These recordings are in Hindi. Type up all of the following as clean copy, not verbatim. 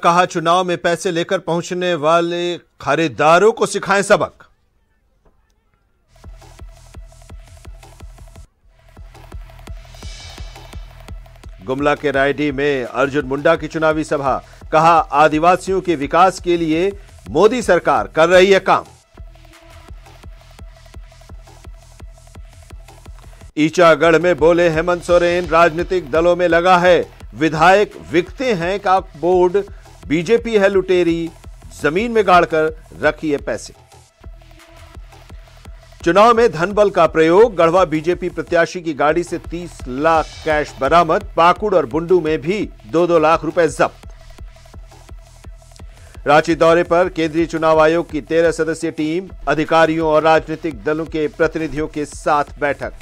कहा, चुनाव में पैसे लेकर पहुंचने वाले खरीदारों को सिखाएं सबक। गुमला के रायडीह में अर्जुन मुंडा की चुनावी सभा, कहा आदिवासियों के विकास के लिए मोदी सरकार कर रही है काम। ईचागढ़ में बोले हेमंत सोरेन, राजनीतिक दलों में लगा है विधायक बिकते हैं का बोर्ड, बीजेपी है लुटेरी, जमीन में गाड़कर रखी है पैसे। चुनाव में धनबल का प्रयोग, गढ़वा बीजेपी प्रत्याशी की गाड़ी से 30 लाख कैश बरामद, पाकुड़ और बुंडू में भी 2-2 लाख रुपए जब्त। रांची दौरे पर केंद्रीय चुनाव आयोग की 13 सदस्यीय टीम, अधिकारियों और राजनीतिक दलों के प्रतिनिधियों के साथ बैठक।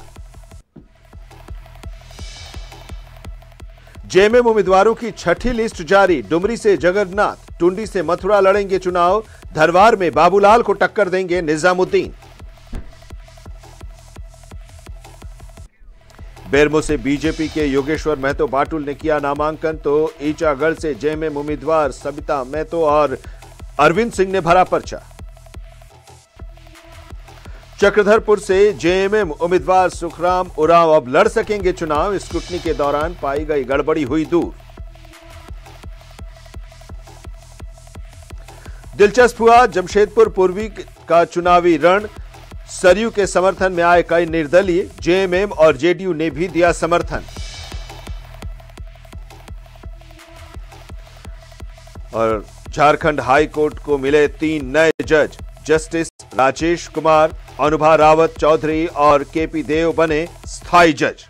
जेएमएम उम्मीदवारों की छठी लिस्ट जारी, डुमरी से जगन्नाथ, टुंडी से मथुरा लड़ेंगे चुनाव, धरवार में बाबूलाल को टक्कर देंगे निजामुद्दीन। बेरमो से बीजेपी के योगेश्वर महतो बाटुल ने किया नामांकन, तो ईचागढ़ से जेएमएम उम्मीदवार सबिता महतो और अरविंद सिंह ने भरा पर्चा। चक्रधरपुर से जेएमएम उम्मीदवार सुखराम उरांव अब लड़ सकेंगे चुनाव, स्क्रूटनी के दौरान पाई गई गड़बड़ी हुई दूर। दिलचस्प हुआ जमशेदपुर पूर्वी का चुनावी रण, सरयू के समर्थन में आए कई निर्दलीय, जेएमएम और जेडीयू ने भी दिया समर्थन। और झारखंड हाई कोर्ट को मिले 3 नए जज, जस्टिस राजेश कुमार, अनुभा रावत चौधरी और केपी देव बने स्थायी जज।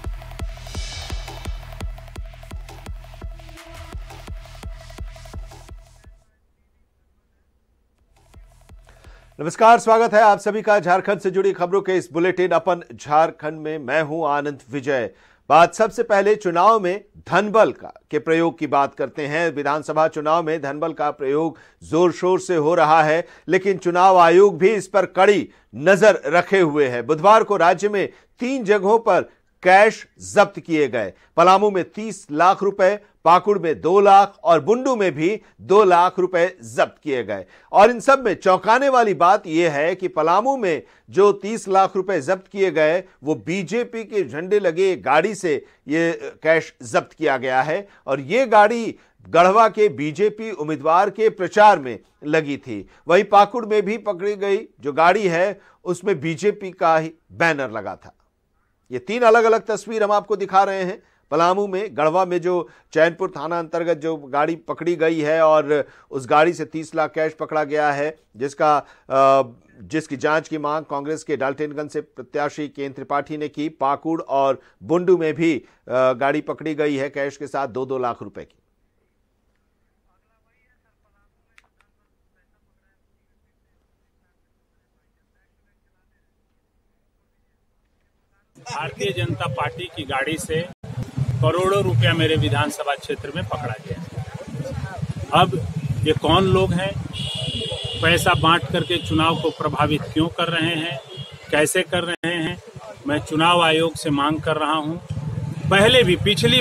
नमस्कार, स्वागत है आप सभी का झारखंड से जुड़ी खबरों के इस बुलेटिन अपन झारखंड में। मैं हूं आनंद विजय। बात सबसे पहले चुनाव में धनबल के प्रयोग की बात करते हैं। विधानसभा चुनाव में धनबल का प्रयोग जोर शोर से हो रहा है, लेकिन चुनाव आयोग भी इस पर कड़ी नजर रखे हुए है। बुधवार को राज्य में 3 जगहों पर कैश जब्त किए गए। पलामू में 30 लाख रुपए, पाकुड़ में 2 लाख और बुंडू में भी 2 लाख रुपए जब्त किए गए। और इन सब में चौंकाने वाली बात यह है कि पलामू में जो 30 लाख रुपए जब्त किए गए, वो बीजेपी के झंडे लगे गाड़ी से ये कैश जब्त किया गया है। और ये गाड़ी गढ़वा के बीजेपी उम्मीदवार के प्रचार में लगी थी। वहीं पाकुड़ में भी पकड़ी गई जो गाड़ी है, उसमें बीजेपी का ही बैनर लगा था। ये 3 अलग अलग तस्वीर हम आपको दिखा रहे हैं। पलामू में, गढ़वा में जो चैनपुर थाना अंतर्गत जो गाड़ी पकड़ी गई है और उस गाड़ी से 30 लाख कैश पकड़ा गया है, जिसकी जांच की मांग कांग्रेस के डाल्टनगंज से प्रत्याशी केएन त्रिपाठी ने की। पाकुड़ और बुंडू में भी गाड़ी पकड़ी गई है कैश के साथ 2-2 लाख रुपए की। भारतीय जनता पार्टी की गाड़ी से करोड़ों रुपया मेरे विधानसभा क्षेत्र में पकड़ा गया। अब ये कौन लोग हैं, पैसा बांट करके चुनाव को प्रभावित क्यों कर रहे हैं, कैसे कर रहे हैं, मैं चुनाव आयोग से मांग कर रहा हूं। पहले भी, पिछली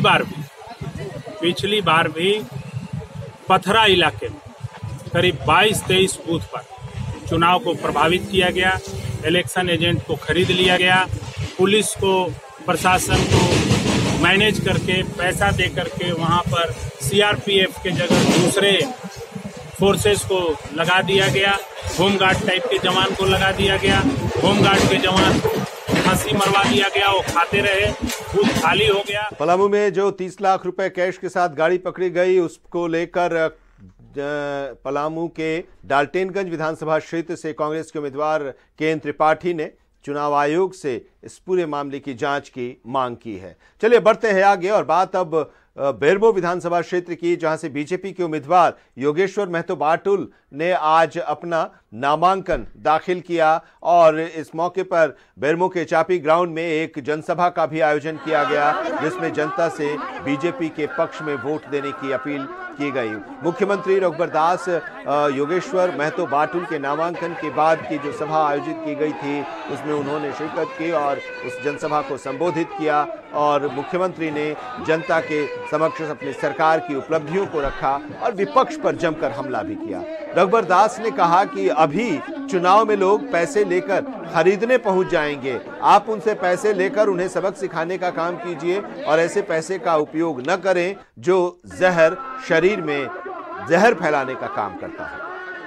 बार भी पथरा इलाके में करीब 22-23 बूथ पर चुनाव को प्रभावित किया गया, इलेक्शन एजेंट को खरीद लिया गया, पुलिस को, प्रशासन को मैनेज करके पैसा दे करके वहां पर सीआरपीएफ के जगह दूसरे फोर्सेस को लगा दिया गया, होमगार्ड टाइप के जवान को लगा दिया गया, होमगार्ड के जवान फांसी मरवा दिया गया, वो खाते रहे, बूथ खाली हो गया। पलामू में जो 30 लाख रुपए कैश के साथ गाड़ी पकड़ी गई, उसको लेकर पलामू के डाल्टनगंज विधानसभा क्षेत्र से कांग्रेस के उम्मीदवार केएन त्रिपाठी ने चुनाव आयोग से इस पूरे मामले की जांच की मांग की है। चलिए बढ़ते हैं आगे और बात अब बेरमो विधानसभा क्षेत्र की, जहां से बीजेपी के उम्मीदवार योगेश्वर महतो बाटुल ने आज अपना नामांकन दाखिल किया और इस मौके पर बेरमो के चापी ग्राउंड में एक जनसभा का भी आयोजन किया गया, जिसमें जनता से बीजेपी के पक्ष में वोट देने की अपील की गई। मुख्यमंत्री रघुबर दास योगेश्वर महतो बाटुल के नामांकन के बाद की जो सभा आयोजित की गई थी उसमें उन्होंने शिरकत की और उस जनसभा को संबोधित किया और मुख्यमंत्री ने जनता के समक्ष अपनी सरकार की उपलब्धियों को रखा और विपक्ष पर जमकर हमला भी किया। रघुबर दास ने कहा कि अभी चुनाव में लोग पैसे लेकर खरीदने पहुंच जाएंगे, आप उनसे पैसे लेकर उन्हें सबक सिखाने का काम कीजिए और ऐसे पैसे का उपयोग न करें जो जहर शरीर में जहर फैलाने का काम करता है।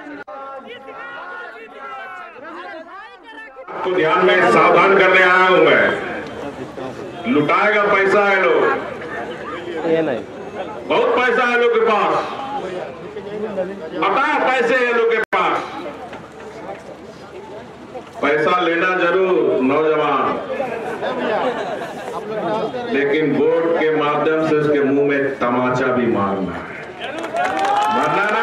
तो ध्यान में सावधान करने आया हूं मैं। लुटाएगा पैसा है लोग, ये नहीं, बहुत पैसा है लोग के पास, अता पैसे है लोग के पास। पैसा लेना जरूर नौजवान, लेकिन वोट के माध्यम से उसके मुंह में तमाचा भी मारना है, मारना ना।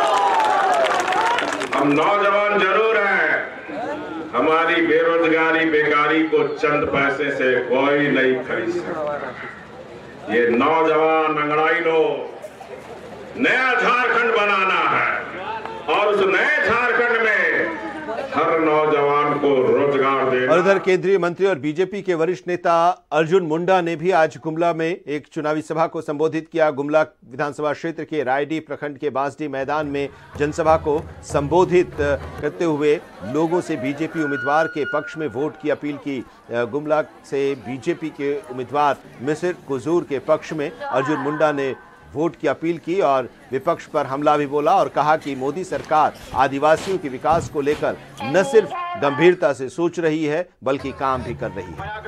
हम नौजवान जरूर हैं, हमारी बेरोजगारी बेकारी को चंद पैसे से कोई नहीं खरीद सकता। ये नौजवान अंगड़ाई लो, नया झारखंड बनाना है और उस नए झारखंड में हर नौजवान को रोजगार देना। और उधर केंद्रीय मंत्री और बीजेपी के वरिष्ठ नेता अर्जुन मुंडा ने भी आज गुमला में एक चुनावी सभा को संबोधित किया। गुमला विधानसभा क्षेत्र के रायडीह प्रखंड के बांसडीह मैदान में जनसभा को संबोधित करते हुए लोगों से बीजेपी उम्मीदवार के पक्ष में वोट की अपील की। गुमला से बीजेपी के उम्मीदवार मिसिर कुजूर के पक्ष में अर्जुन मुंडा ने वोट की अपील की और विपक्ष पर हमला भी बोला और कहा कि मोदी सरकार आदिवासियों के विकास को लेकर न सिर्फ गंभीरता से सोच रही है बल्कि काम भी कर रही है।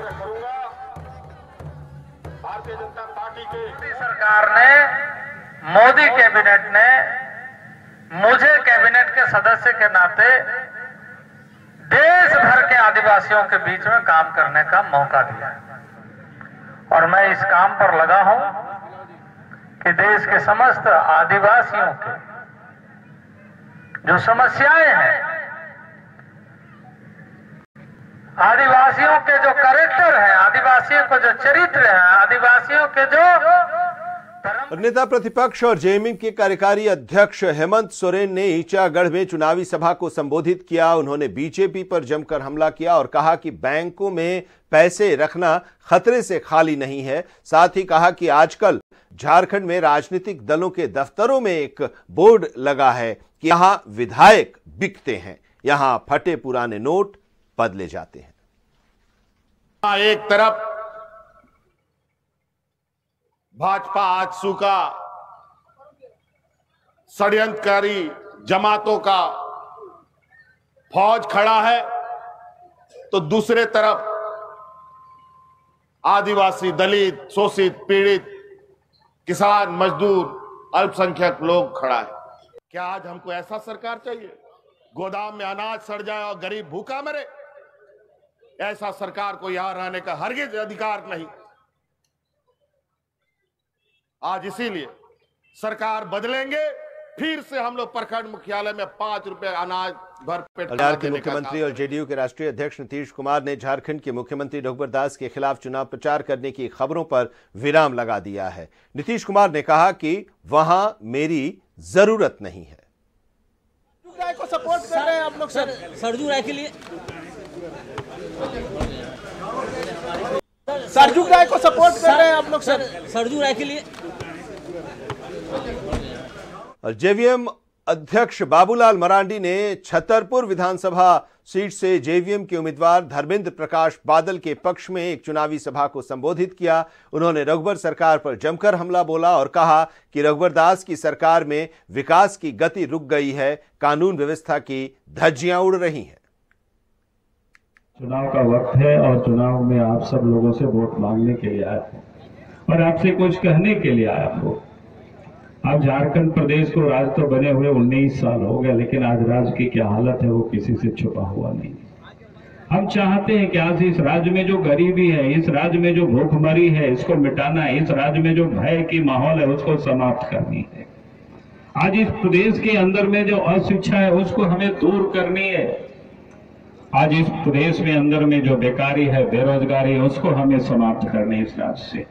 भारतीय जनता पार्टी की सरकार ने, मोदी कैबिनेट ने मुझे कैबिनेट के सदस्य के नाते देश भर के आदिवासियों के बीच में काम करने का मौका दिया और मैं इस काम पर लगा हूं कि देश के समस्त आदिवासियों के जो समस्याएं हैं, आदिवासियों के जो कैरेक्टर है, आदिवासियों के जो चरित्र है, आदिवासियों के जो नेता प्रतिपक्ष और जेएमएम के कार्यकारी अध्यक्ष हेमंत सोरेन ने ईचागढ़ में चुनावी सभा को संबोधित किया। उन्होंने बीजेपी पर जमकर हमला किया और कहा कि बैंकों में पैसे रखना खतरे से खाली नहीं है। साथ ही कहा कि आजकल झारखंड में राजनीतिक दलों के दफ्तरों में एक बोर्ड लगा है कि यहां विधायक बिकते हैं, यहां फटे पुराने नोट बदले जाते हैं। एक तरफ भाजपा आजसू का षड्यंत्रकारी जमातों का फौज खड़ा है तो दूसरे तरफ आदिवासी, दलित, शोषित, पीड़ित, किसान, मजदूर, अल्पसंख्यक लोग खड़ा है। क्या आज हमको ऐसा सरकार चाहिए? गोदाम में अनाज सड़ जाए और गरीब भूखा मरे? ऐसा सरकार को यहां रहने का हरगिज अधिकार नहीं। आज इसीलिए सरकार बदलेंगे, फिर से हम लोग प्रखंड मुख्यालय में 5 रुपए अनाज भर पेट बिहार के मुख्यमंत्री और जेडीयू के राष्ट्रीय अध्यक्ष नीतीश कुमार ने झारखंड के मुख्यमंत्री रघुबर दास के खिलाफ चुनाव प्रचार करने की खबरों पर विराम लगा दिया है। नीतीश कुमार ने कहा कि वहां मेरी जरूरत नहीं है। को सपोर्ट कर रहे हैं आप लोग सर, सरजू राय के लिए सरजू राय को सपोर्ट कर रहे हैं आप लोग सर, सरजू राय के लिए। और जेवीएम अध्यक्ष बाबूलाल मरांडी ने छतरपुर विधानसभा सीट से जेवीएम के उम्मीदवार धर्मेंद्र प्रकाश बादल के पक्ष में एक चुनावी सभा को संबोधित किया। उन्होंने रघुबर सरकार पर जमकर हमला बोला और कहा कि रघुबर दास की सरकार में विकास की गति रुक गई है, कानून व्यवस्था की धज्जियां उड़ रही हैं। चुनाव का वक्त है और चुनाव में आप सब लोगों से वोट मांगने के लिए आए और आपसे कुछ कहने के लिए आया आपको। अब झारखंड प्रदेश को राज तो बने हुए 19 साल हो गए, लेकिन आज राज्य की क्या हालत है वो किसी से छुपा हुआ नहीं। हम चाहते हैं कि आज इस राज्य में जो गरीबी है, इस राज्य में जो भूखमरी है, इसको मिटाना है। इस राज्य में जो भय की माहौल है उसको समाप्त करनी है। आज इस प्रदेश के अंदर में जो अशिक्षा है उसको हमें दूर करनी है। आज इस प्रदेश में अंदर में जो बेकारी है, बेरोजगारी है, उसको हमें समाप्त करनी है इस राज्य से।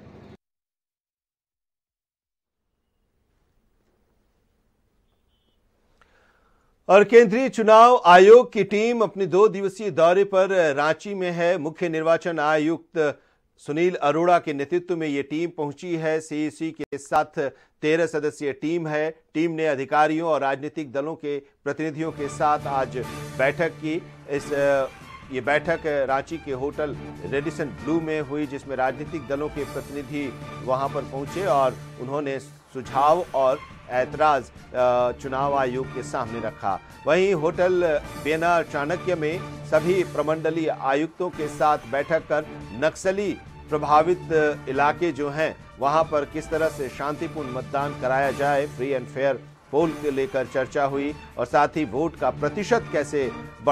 और केंद्रीय चुनाव आयोग की टीम अपने 2 दिवसीय दौरे पर रांची में है। मुख्य निर्वाचन आयुक्त सुनील अरोड़ा के नेतृत्व में ये टीम पहुंची है। सीईसी के साथ 13 सदस्यीय टीम है। टीम ने अधिकारियों और राजनीतिक दलों के प्रतिनिधियों के साथ आज बैठक की। ये बैठक रांची के होटल रेडिसन ब्लू में हुई, जिसमें राजनीतिक दलों के प्रतिनिधि वहां पर पहुंचे और उन्होंने सुझाव और ऐतराज चुनाव आयोग के सामने रखा। वहीं होटल बेना चाणक्य में सभी प्रमंडलीय आयुक्तों के साथ बैठक कर नक्सली प्रभावित इलाके जो हैं वहां पर किस तरह से शांतिपूर्ण मतदान कराया जाए, फ्री एंड फेयर पोल को लेकर चर्चा हुई और साथ ही वोट का प्रतिशत कैसे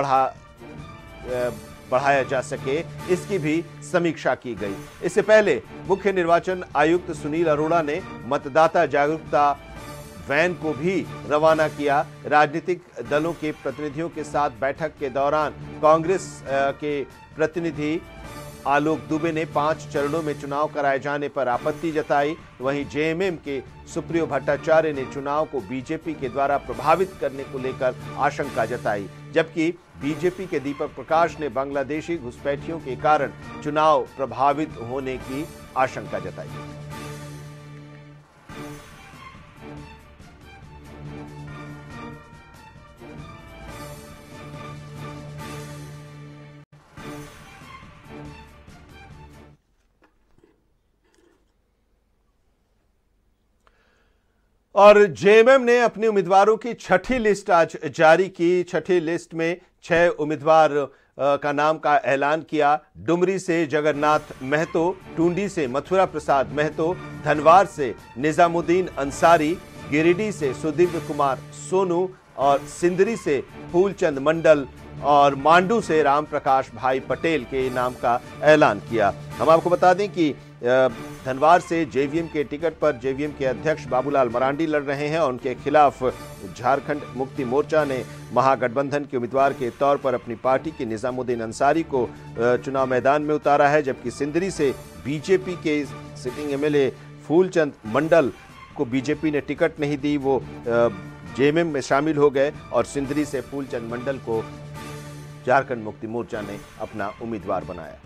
बढ़ाया जा सके, इसकी भी समीक्षा की गई। इससे पहले मुख्य निर्वाचन आयुक्त सुनील अरोड़ा ने मतदाता जागरूकता वैन को भी रवाना किया। राजनीतिक दलों के प्रतिनिधियों के साथ बैठक के दौरान कांग्रेस के प्रतिनिधि आलोक दुबे ने 5 चरणों में चुनाव कराए जाने पर आपत्ति जताई। वहीं जेएमएम के सुप्रियो भट्टाचार्य ने चुनाव को बीजेपी के द्वारा प्रभावित करने को लेकर आशंका जताई, जबकि बीजेपी के दीपक प्रकाश ने बांग्लादेशी घुसपैठियों के कारण चुनाव प्रभावित होने की आशंका जताई। और जेएमएम ने अपने उम्मीदवारों की 6ठी लिस्ट आज जारी की। 6ठी लिस्ट में 6 उम्मीदवार का नाम का ऐलान किया। डुमरी से जगन्नाथ महतो, टूंडी से मथुरा प्रसाद महतो, धनवार से निजामुद्दीन अंसारी, गिरिडीह से सुदीव्य कुमार सोनू और सिंदरी से फूलचंद मंडल और मांडू से राम प्रकाश भाई पटेल के नाम का ऐलान किया। हम आपको बता दें कि धनवार से जेवीएम के टिकट पर जेवीएम के अध्यक्ष बाबूलाल मरांडी लड़ रहे हैं और उनके खिलाफ झारखंड मुक्ति मोर्चा ने महागठबंधन के उम्मीदवार के तौर पर अपनी पार्टी के निजामुद्दीन अंसारी को चुनाव मैदान में उतारा है, जबकि सिंदरी से बीजेपी के सिटिंग एमएलए फूलचंद मंडल को बीजेपी ने टिकट नहीं दी, वो जेएमएम में शामिल हो गए और सिंदरी से फूलचंद मंडल को झारखंड मुक्ति मोर्चा ने अपना उम्मीदवार बनाया।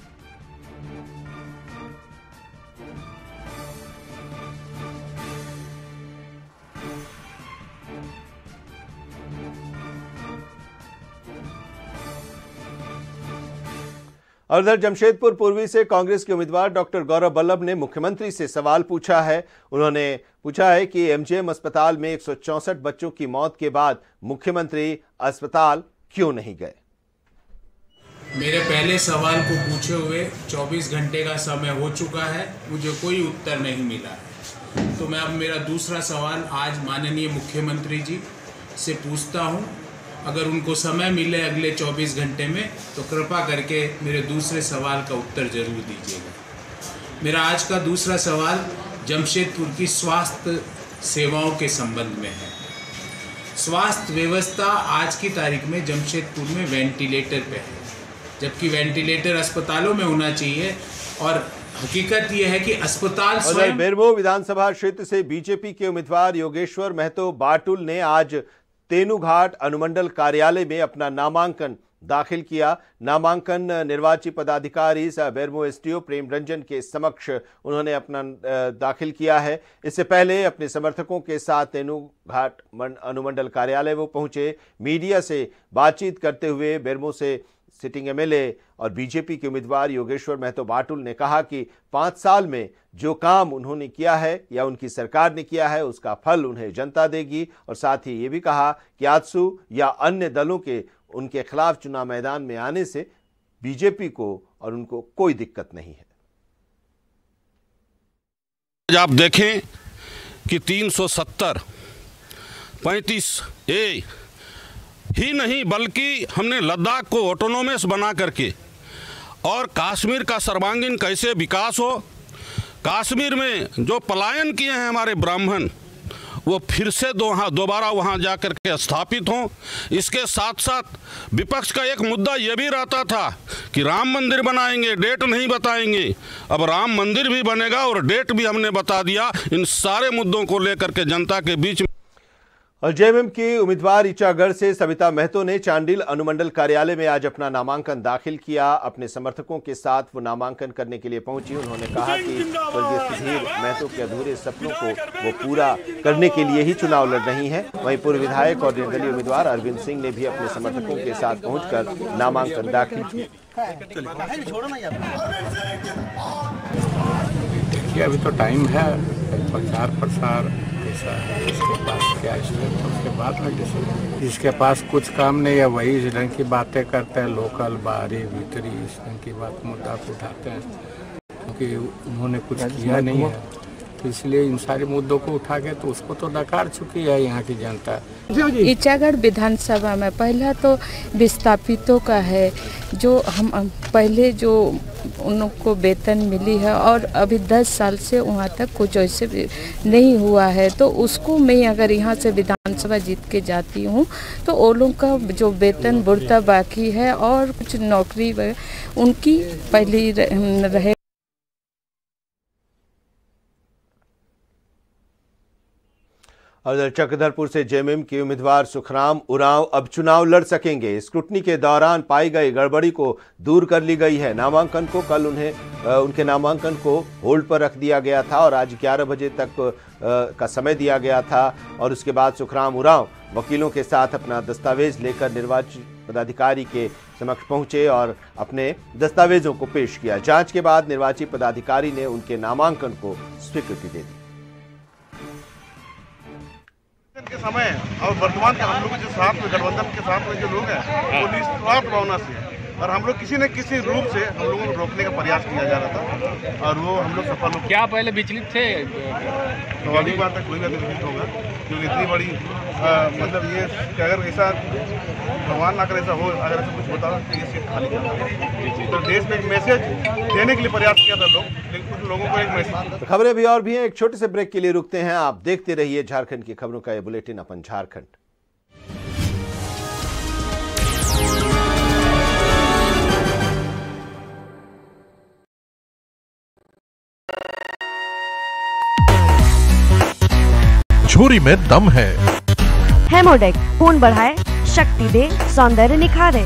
और उधर जमशेदपुर पूर्वी से कांग्रेस के उम्मीदवार डॉक्टर गौरव बल्लभ ने मुख्यमंत्री से सवाल पूछा है। उन्होंने पूछा है कि एमजीएम अस्पताल में 164 बच्चों की मौत के बाद मुख्यमंत्री अस्पताल क्यों नहीं गए। मेरे पहले सवाल को पूछे हुए 24 घंटे का समय हो चुका है, मुझे कोई उत्तर नहीं मिला है। तो मैं अब मेरा दूसरा सवाल आज माननीय मुख्यमंत्री जी से पूछता हूं, अगर उनको समय मिले अगले 24 घंटे में तो कृपा करके मेरे दूसरे सवाल का उत्तर जरूर दीजिएगा। मेरा आज का दूसरा सवाल जमशेदपुर की स्वास्थ्य सेवाओं के संबंध में है। स्वास्थ्य व्यवस्था आज की तारीख में जमशेदपुर में वेंटिलेटर पे है, जबकि वेंटिलेटर अस्पतालों में होना चाहिए और हकीकत यह है कि अस्पताल स्वयं। बेरमो विधानसभा क्षेत्र से बीजेपी के उम्मीदवार योगेश्वर महतो बाटुल ने आज तेनूघाट अनुमंडल कार्यालय में अपना नामांकन दाखिल किया। नामांकन निर्वाची पदाधिकारी सह बेरमो एसडीओ प्रेम रंजन के समक्ष उन्होंने अपना दाखिल किया है। इससे पहले अपने समर्थकों के साथ तेनूघाट अनुमंडल कार्यालय वो पहुंचे। मीडिया से बातचीत करते हुए बेरमो से सिटिंग एमएलए और बीजेपी के उम्मीदवार योगेश्वर महतो बाटुल ने कहा कि 5 साल में जो काम उन्होंने किया है या उनकी सरकार ने किया है उसका फल उन्हें जनता देगी, और साथ ही ये भी कहा कि आजसू या अन्य दलों के उनके खिलाफ चुनाव मैदान में आने से बीजेपी को और उनको कोई दिक्कत नहीं है। आप देखें कि 370 35A ही नहीं बल्कि हमने लद्दाख को ऑटोनोमस बना करके और कश्मीर का सर्वांगीण कैसे विकास हो, कश्मीर में जो पलायन किए हैं हमारे ब्राह्मण वो फिर से दोबारा वहाँ जा कर के स्थापित हों। इसके साथ साथ विपक्ष का एक मुद्दा ये भी रहता था कि राम मंदिर बनाएंगे, डेट नहीं बताएंगे। अब राम मंदिर भी बनेगा और डेट भी हमने बता दिया। इन सारे मुद्दों को लेकर के जनता के बीच। और जेएमएम की उम्मीदवार ईचागढ़ से सविता महतो ने चांडिल अनुमंडल कार्यालय में आज अपना नामांकन दाखिल किया। अपने समर्थकों के साथ वो नामांकन करने के लिए पहुंची। उन्होंने कहा कि स्वर्गीय सुधीर महतो के अधूरे सपनों को वो पूरा करने के लिए ही चुनाव लड़ रही हैं। वहीं पूर्व विधायक और निर्दलीय उम्मीदवार अरविंद सिंह ने भी अपने समर्थकों के साथ पहुंचकर नामांकन दाखिल किया। देखिए, अभी तो टाइम है, प्रचार प्रसार इसके पास क्या उसके बाद में डिसीजन। जिसके पास कुछ काम नहीं है वही इस ढंग की बातें करते हैं, लोकल बाहरी भीतरी इस ढंग की बात मुद्दा को उठाते हैं, क्योंकि उन्होंने कुछ किया नहीं है। तो इसलिए इन सारे मुद्दों को उठा के तो उसको तो नकार चुकी है यहाँ की जनता। ईचागढ़ विधानसभा में पहला तो विस्थापितों का है, जो हम पहले जो उनको वेतन मिली है और अभी 10 साल से वहाँ तक कुछ ऐसे नहीं हुआ है, तो उसको मैं अगर यहाँ से विधानसभा जीत के जाती हूँ तो वो लोग का जो वेतन बुढ़ता बाकी है और कुछ नौकरी उनकी पहली रहे। और चक्रधरपुर से जेएमएम के उम्मीदवार सुखराम उरांव अब चुनाव लड़ सकेंगे। स्क्रूटनी के दौरान पाई गई गड़बड़ी को दूर कर ली गई है। नामांकन को कल उनके नामांकन को होल्ड पर रख दिया गया था और आज 11 बजे तक का समय दिया गया था। और उसके बाद सुखराम उरांव वकीलों के साथ अपना दस्तावेज लेकर निर्वाची पदाधिकारी के समक्ष पहुंचे और अपने दस्तावेजों को पेश किया। जांच के बाद निर्वाची पदाधिकारी ने उनके नामांकन को स्वीकृति दे दी। के समय और वर्तमान के हम लोग जो साथ में गठबंधन के साथ में जो लोग हैं वो निस्वार्थ भावना से और हम लोग किसी न किसी रूप से हम लोगों को रोकने का प्रयास किया जा रहा था और वो हम लोग सफल हो। क्या पहले विचलित थे? स्वाभाविक बात है, कोई भी विचलित होगा, क्योंकि इतनी बड़ी मतलब ये कि अगर ऐसा भगवान ना करे ऐसा हो, अगर ऐसा कुछ होता तो ये सीट खाली जाती। तो देश में एक मैसेज देने के लिए प्रयास किया था लोग, लेकिन कुछ लोगों को एक मैसेज। खबरें भी और भी हैं, एक छोटे से ब्रेक के लिए रुकते हैं। आप देखते रहिए झारखंड की खबरों का ये बुलेटिन अपन झारखंड। झोरी में दम है। हेमोडेक खून बढ़ाए, शक्ति दे, सौंदर्य निखारे।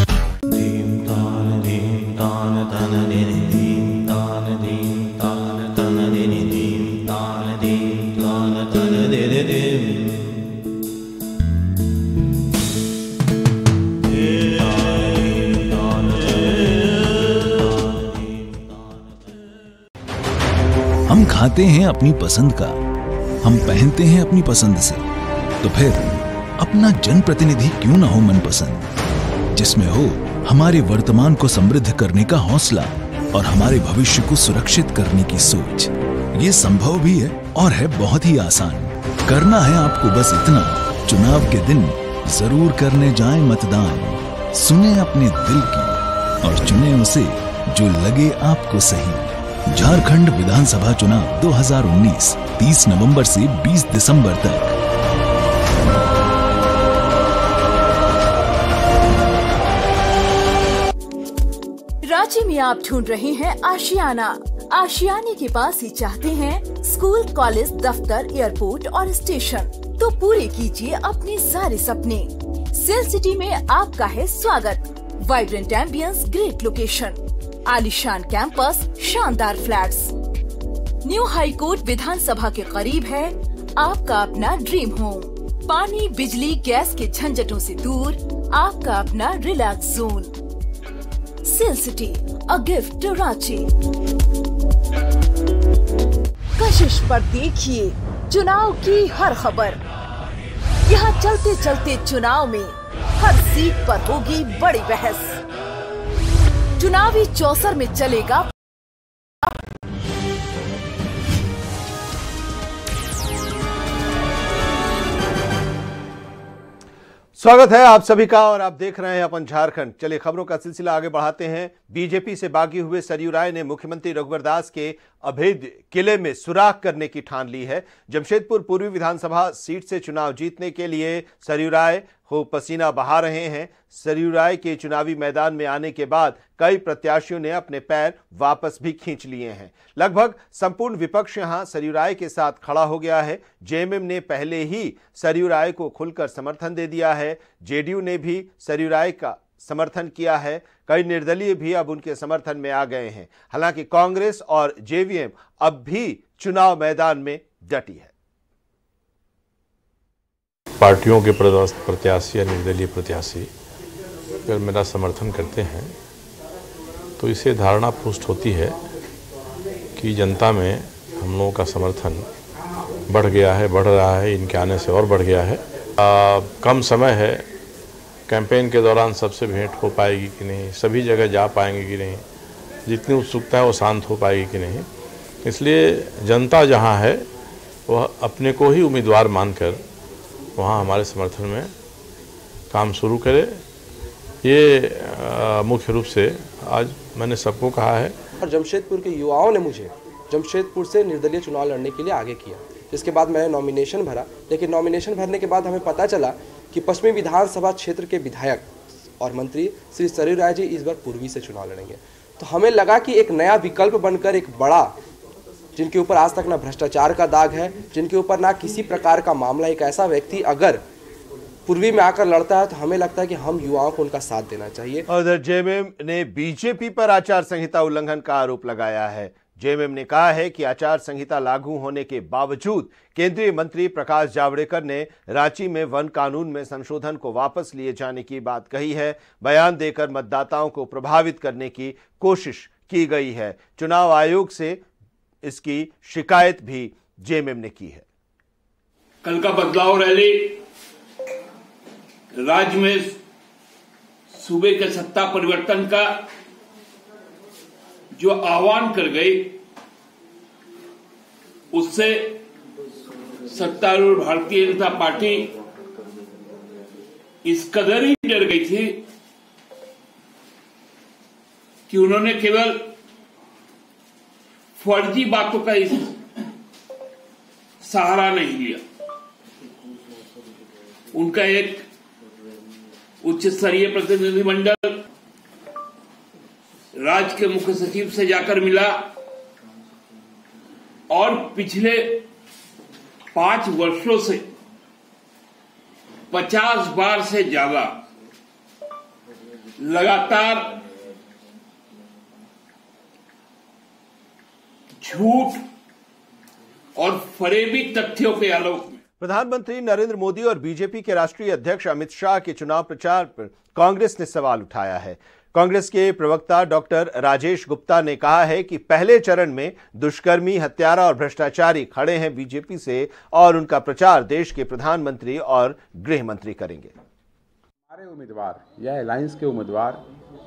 हम खाते हैं अपनी पसंद का, हम पहनते हैं अपनी पसंद से, तो फिर अपना जनप्रतिनिधि क्यों ना हो मनपसंद, जिसमें हो हमारे वर्तमान को समृद्ध करने का हौसला और हमारे भविष्य को सुरक्षित करने की सोच। ये संभव भी है और है बहुत ही आसान। करना है आपको बस इतना, चुनाव के दिन जरूर करने जाएं मतदान। सुने अपने दिल की और चुने उसे जो लगे आपको सही। झारखंड विधानसभा चुनाव 2019 30 नवंबर से 20 दिसंबर तक। रांची में आप ढूंढ रहे हैं आशियाना। आशियाने के पास ही चाहते हैं स्कूल, कॉलेज, दफ्तर, एयरपोर्ट और स्टेशन, तो पूरे कीजिए अपने सारे सपने। सेल सिटी में आपका है स्वागत। वाइब्रेंट एम्बियंस, ग्रेट लोकेशन, आलीशान कैंपस, शानदार फ्लैट्स। न्यू हाई कोर्ट विधानसभा के करीब है आपका अपना ड्रीम होम। पानी, बिजली, गैस के झंझटों से दूर आपका अपना relax zone. Sale city, a gift to Ranchi. Kashish पर देखिए चुनाव की हर खबर। यहाँ चलते चलते चुनाव में हर सीट पर होगी बड़ी बहस। चुनावी चौसर में चलेगा स्वागत है आप सभी का और आप देख रहे हैं अपन झारखंड। चलिए खबरों का सिलसिला आगे बढ़ाते हैं। बीजेपी से बागी हुए सरयू राय ने मुख्यमंत्री रघुवर दास के अभेद किले में सुराख करने की ठान ली है। जमशेदपुर पूर्वी विधानसभा सीट से चुनाव जीतने के लिए सरयू राय खूब पसीना बहा रहे हैं। सरयू राय के चुनावी मैदान में आने के बाद कई प्रत्याशियों ने अपने पैर वापस भी खींच लिए हैं। लगभग संपूर्ण विपक्ष यहां सरयू राय के साथ खड़ा हो गया है। जेएमएम ने पहले ही सरयू राय को खुलकर समर्थन दे दिया है। जेडीयू ने भी सरयू राय का समर्थन किया है। कई निर्दलीय भी अब उनके समर्थन में आ गए हैं। हालांकि कांग्रेस और जेवीएम अब भी चुनाव मैदान में डटी है। पार्टियों के प्रत्याशी या निर्दलीय प्रत्याशी अगर मेरा समर्थन करते हैं तो इससे धारणा पुष्ट होती है कि जनता में हम लोगों का समर्थन बढ़ गया है, बढ़ रहा है, इनके आने से और बढ़ गया है। कम समय है, कैंपेन के दौरान सबसे भेंट हो पाएगी कि नहीं, सभी जगह जा पाएंगे कि नहीं, जितनी उत्सुकता है वो शांत हो पाएगी कि नहीं। इसलिए जनता जहां है वह अपने को ही उम्मीदवार मानकर वहाँ हमारे समर्थन में काम शुरू करे। ये मुख्य रूप से आज मैंने सबको कहा है। और जमशेदपुर के युवाओं ने मुझे जमशेदपुर से निर्दलीय चुनाव लड़ने के लिए आगे किया, जिसके बाद मैंने नॉमिनेशन भरा। लेकिन नॉमिनेशन भरने के बाद हमें पता चला कि पश्चिमी विधानसभा क्षेत्र के विधायक और मंत्री श्री सरयू राय जी इस बार पूर्वी से चुनाव लड़ेंगे। तो हमें लगा कि एक नया विकल्प बनकर एक बड़ा, जिनके ऊपर आज तक ना भ्रष्टाचार का दाग है, जिनके ऊपर ना किसी प्रकार का मामला, एक ऐसा व्यक्ति अगर पूर्वी में आकर लड़ता है तो हमें लगता है कि हम युवाओं को उनका साथ देना चाहिए। और उधर जेएमएम ने बीजेपी पर आचार संहिता उल्लंघन का आरोप लगाया है। जेएमएम ने कहा है कि आचार संहिता लागू होने के बावजूद केंद्रीय मंत्री प्रकाश जावड़ेकर ने रांची में वन कानून में संशोधन को वापस लिए जाने की बात कही है। बयान देकर मतदाताओं को प्रभावित करने की कोशिश की गई है। चुनाव आयोग से इसकी शिकायत भी जेएमएम ने की है। कल का बदलाव रैली राज्य में सूबे के सत्ता परिवर्तन का जो आह्वान कर गई, उससे सत्तारूढ़ भारतीय जनता पार्टी इस कदर ही डर गई थी कि उन्होंने केवल फर्जी बातों का सहारा नहीं लिया। उनका एक उच्च स्तरीय प्रतिनिधिमंडल राज्य के मुख्य सचिव से जाकर मिला और पिछले 5 वर्षों से 50 बार से ज्यादा लगातार झूठ और फरेबी तथ्यों के आलोक में प्रधानमंत्री नरेंद्र मोदी और बीजेपी के राष्ट्रीय अध्यक्ष अमित शाह के चुनाव प्रचार पर कांग्रेस ने सवाल उठाया है। कांग्रेस के प्रवक्ता डॉक्टर राजेश गुप्ता ने कहा है कि पहले चरण में दुष्कर्मी, हत्यारा और भ्रष्टाचारी खड़े हैं बीजेपी से और उनका प्रचार देश के प्रधानमंत्री और गृह मंत्री करेंगे। हमारे उम्मीदवार या अलायंस के उम्मीदवार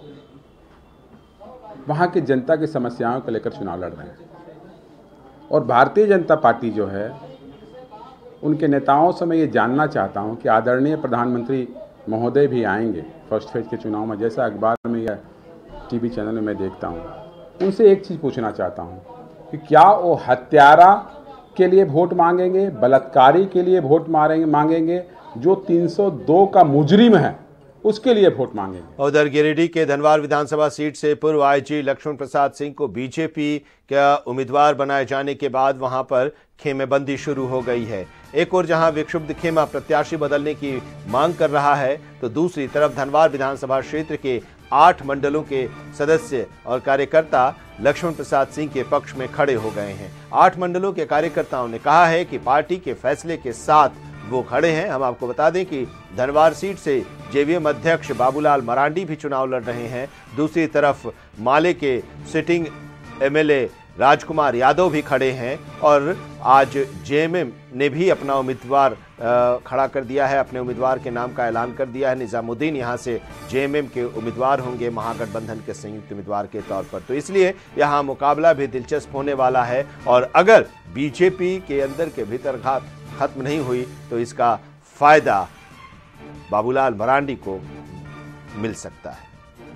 वहां की जनता की समस्याओं को लेकर चुनाव लड़ रहे हैं और भारतीय जनता पार्टी जो है, उनके नेताओं से मैं ये जानना चाहता हूं कि आदरणीय प्रधानमंत्री महोदय भी आएंगे फर्स्ट फेज के चुनाव में, जैसा अखबार में या टीवी चैनल में मैं देखता हूं। उनसे एक चीज़ पूछना चाहता हूं कि क्या वो हत्यारा के लिए वोट मांगेंगे, बलात्कारी के लिए वोट मांगेंगे, जो 302 का मुजरिम है उसके लिए वोट मांगेंगे। उधर गिरिडीह के धनवार विधानसभा सीट से पूर्व आईजी लक्ष्मण प्रसाद सिंह को बीजेपी का उम्मीदवार बनाए जाने के बाद वहां पर खेमेबंदी शुरू हो गई है। एक और जहां विक्षुब्ध खेमा प्रत्याशी बदलने की मांग कर रहा है, तो दूसरी तरफ धनवार विधानसभा क्षेत्र के 8 मंडलों के सदस्य और कार्यकर्ता लक्ष्मण प्रसाद सिंह के पक्ष में खड़े हो गए हैं। 8 मंडलों के कार्यकर्ताओं ने कहा है कि पार्टी के फैसले के साथ वो खड़े हैं। हम आपको बता दें कि धनवार सीट से जेवीएम अध्यक्ष बाबूलाल मरांडी भी चुनाव लड़ रहे हैं। दूसरी तरफ माले के सिटिंग एमएलए राजकुमार यादव भी खड़े हैं और आज जेएमएम ने भी अपना उम्मीदवार खड़ा कर दिया है, अपने उम्मीदवार के नाम का ऐलान कर दिया है। निजामुद्दीन यहां से जेएमएम के उम्मीदवार होंगे महागठबंधन के संयुक्त उम्मीदवार के तौर पर। तो इसलिए यहां मुकाबला भी दिलचस्प होने वाला है और अगर बीजेपी के अंदर के भीतर घात खत्म नहीं हुई तो इसका फायदा बाबूलाल मरांडी को मिल सकता है।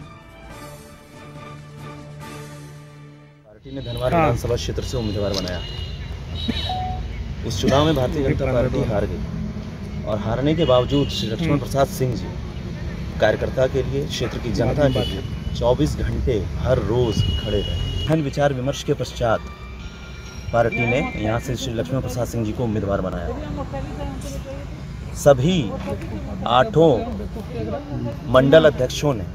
पार्टी ने धनवार विधानसभा क्षेत्र से उम्मीदवार बनाया। उस चुनाव में भारतीय जनता पार्टी हार गई और हारने के बावजूद श्री लक्ष्मण प्रसाद सिंह जी कार्यकर्ता के लिए, क्षेत्र की जनता के लिए 24 घंटे हर रोज खड़े रहे। गहन विचार विमर्श के पश्चात पार्टी ने यहाँ से श्री लक्ष्मण प्रसाद सिंह जी को उम्मीदवार बनाया। सभी 8 मंडल अध्यक्षों ने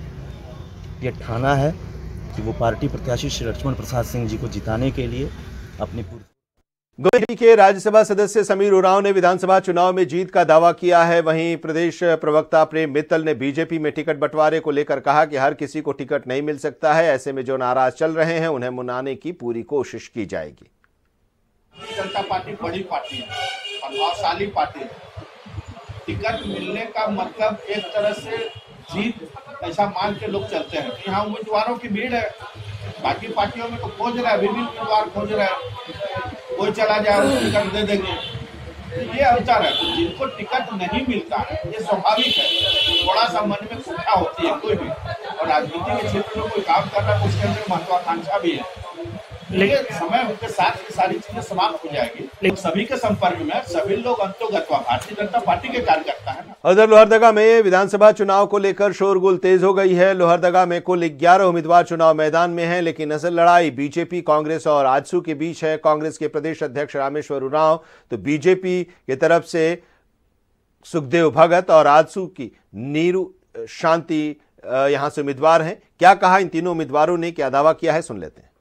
ये ठाना है कि वो पार्टी प्रत्याशी श्री लक्ष्मण प्रसाद सिंह जी को जिताने के लिए अपनी पूरी। गोदी के राज्यसभा सदस्य समीर उरांव ने विधानसभा चुनाव में जीत का दावा किया है। वहीं प्रदेश प्रवक्ता प्रेम मित्तल ने बीजेपी में टिकट बंटवारे को लेकर कहा कि हर किसी को टिकट नहीं मिल सकता है, ऐसे में जो नाराज चल रहे हैं उन्हें मनाने की पूरी कोशिश की जाएगी। जनता पार्टी बड़ी पार्टी है, प्रभावशाली पार्टी है। टिकट मिलने का मतलब एक तरह से जीत ऐसा मान के लोग चलते हैं। यहाँ उम्मीदवारों की भीड़ है, बाकी पार्टियों में तो खोज रहा है, विभिन्न उम्मीदवार खोज रहा है, कोई चला जाए उसको टिकट दे देंगे। ये अंतर है। जिनको टिकट नहीं मिलता है ये स्वाभाविक है, थोड़ा सा मन में कुंठा होती है कोई भी, और राजनीति के क्षेत्र में कोई काम कर रहा है उसके अंदर महत्वाकांक्षा भी है। लेकिन समय के साथ ये सारी चीजें समाप्त हो जाएगी। लेकिन सभी के संपर्क में सभी लोग अंतोगत भारतीय जनता पार्टी के कार्यकर्ता है। उधर लोहरदगा में विधानसभा चुनाव को लेकर शोरगुल तेज हो गई है। लोहरदगा में कुल 11 उम्मीदवार चुनाव मैदान में हैं, लेकिन असल लड़ाई बीजेपी, कांग्रेस और आजसू के बीच है। कांग्रेस के प्रदेश अध्यक्ष रामेश्वर उरांव तो बीजेपी की तरफ से सुखदेव भगत और आजसू की नीरू शांति यहां से उम्मीदवार हैं। क्या कहा इन तीनों उम्मीदवारों ने, क्या दावा किया है, सुन लेते हैं।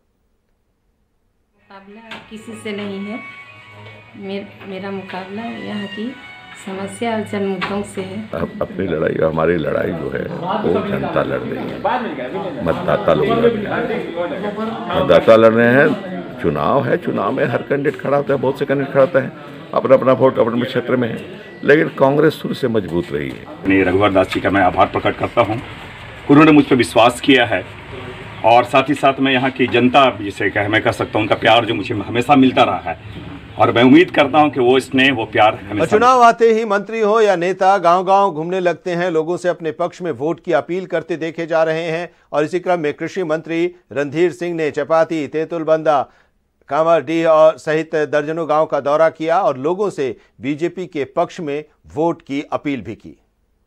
मुकाबला किसी से नहीं है। मेरा मुकाबला यहाँ की समस्या और जन मुद्दों से है। अपनी लड़ाई, हमारी लड़ाई जो है वो जनता लड़ रही है, मतदाता लोग लड़ रहे हैं। मतदाता लड़ रहे हैं, चुनाव है, चुनाव में हर कैंडिडेट खड़ा होता है, बहुत से कैंडिडेट खड़ा होता है, अपना अपना वोट अपने क्षेत्र में है, लेकिन कांग्रेस शुरू से मजबूत रही है। रघुवर दास जी का मैं आभार प्रकट करता हूँ, उन्होंने मुझ पर विश्वास किया है और साथ ही साथ मैं यहाँ की जनता जिसे मैं कह सकता हूँ उनका प्यार जो मुझे हमेशा मिलता रहा है और मैं उम्मीद करता हूँ कि वो स्नेह, वो प्यार हमेशा। चुनाव आते ही मंत्री हो या नेता गांव-गांव घूमने लगते हैं, लोगों से अपने पक्ष में वोट की अपील करते देखे जा रहे हैं। और इसी क्रम में कृषि मंत्री रणधीर सिंह ने चपाती, तेतुलबंदा, कांवरडीह और सहित दर्जनों गांव का दौरा किया और लोगों से बीजेपी के पक्ष में वोट की अपील भी की।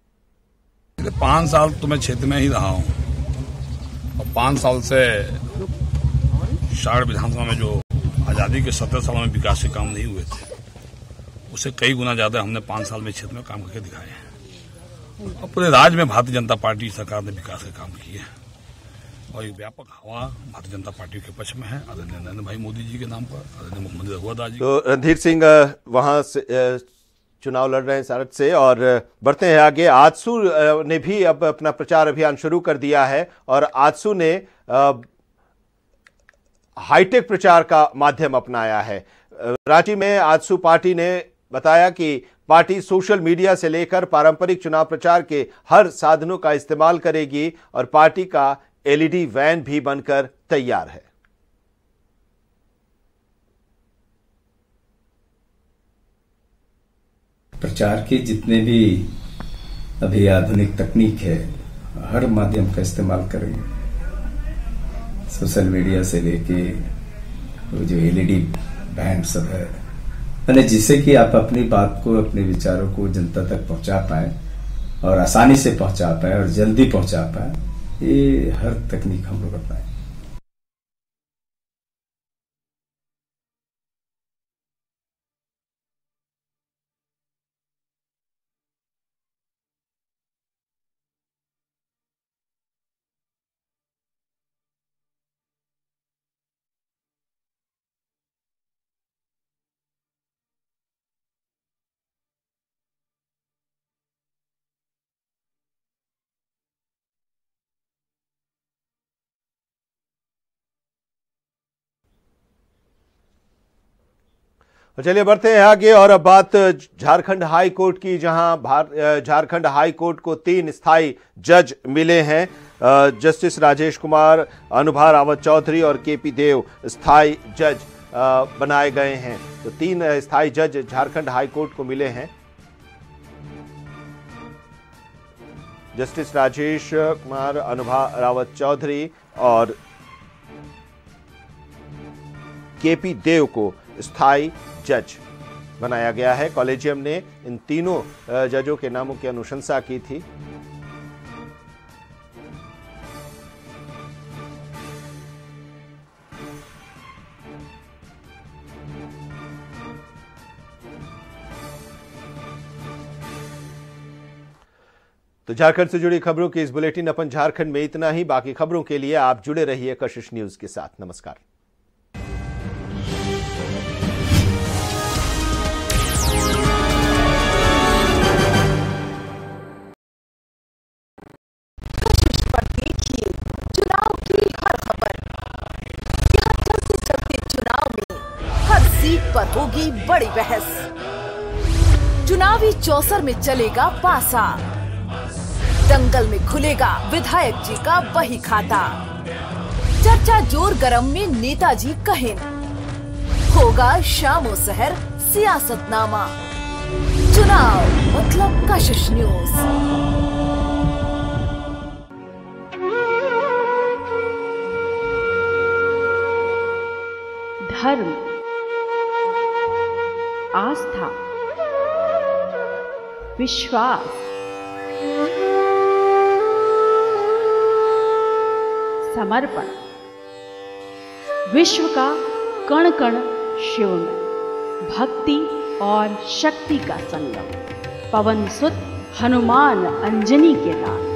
5 साल तो मैं क्षेत्र में ही रहा हूँ और 5 साल से शाड़ विधानसभा में जो आज़ादी के 17 सालों में विकास के काम नहीं हुए थे, उससे कई गुना ज्यादा हमने 5 साल में क्षेत्र में काम करके दिखाए हैं। और पूरे राज्य में भारतीय जनता पार्टी सरकार ने विकास के काम किए हैं और एक व्यापक हवा भारतीय जनता पार्टी के पक्ष में है, आदरणीय नरेंद्र भाई मोदी जी के नाम पर, आदरणीय मुख्यमंत्री रघुवर दास जी। तो रणधीर सिंह वहां से चुनाव लड़ रहे हैं सारथ से। और बढ़ते हैं आगे, आजसू ने भी अब अपना प्रचार अभियान शुरू कर दिया है और आजसू ने हाईटेक प्रचार का माध्यम अपनाया है। रांची में आजसू पार्टी ने बताया कि पार्टी सोशल मीडिया से लेकर पारंपरिक चुनाव प्रचार के हर साधनों का इस्तेमाल करेगी और पार्टी का एलईडी वैन भी बनकर तैयार है। प्रचार के जितने भी अभी आधुनिक तकनीक है, हर माध्यम का इस्तेमाल करेंगे। सोशल मीडिया से लेके वो जो एलईडी बैंड सब है, मैंने जिससे कि आप अपनी बात को, अपने विचारों को जनता तक पहुंचा पाए और आसानी से पहुंचा पाए और जल्दी पहुंचा पाए, ये हर तकनीक हम लोग अपनाएं। चलिए बढ़ते हैं आगे और अब बात झारखंड हाई कोर्ट की, जहां झारखंड हाई कोर्ट को 3 स्थायी जज मिले हैं। जस्टिस राजेश कुमार, अनुभा रावत चौधरी और केपी देव स्थायी जज बनाए गए हैं। तो 3 स्थायी जज झारखंड हाई कोर्ट को मिले हैं। जस्टिस राजेश कुमार, अनुभा रावत चौधरी और केपी देव को स्थायी जज बनाया गया है। कॉलेजियम ने इन तीनों जजों के नामों की अनुशंसा की थी। तो झारखंड से जुड़ी खबरों की इस बुलेटिन अपन झारखंड में इतना ही। बाकी खबरों के लिए आप जुड़े रहिए कशिश न्यूज के साथ। नमस्कार। चुनाव की हर खबर। यहाँ चलते चलते चुनाव में हर सीट पर होगी बड़ी बहस। चुनावी चौसर में चलेगा पासा। दंगल में खुलेगा विधायक जी का बही खाता। चर्चा जोर गरम में नेताजी कहें। होगा शामो सहर सियासतनामा। चुनाव मतलब कशिश न्यूज। धर्म, आस्था, विश्वास, समर्पण, विश्व का कण कण शिव में, भक्ति और शक्ति का संगम, पवन सुत हनुमान अंजनी के नाम।